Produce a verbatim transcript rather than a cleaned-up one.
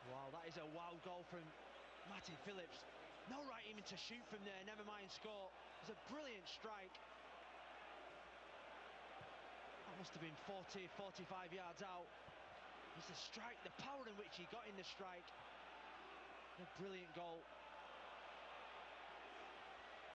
Wow, that is a wow goal from Matty Phillips. No right even to shoot from there, never mind score. It's a brilliant strike. That must have been forty, forty-five yards out. It's the strike, the power in which he got in the strike. A brilliant goal.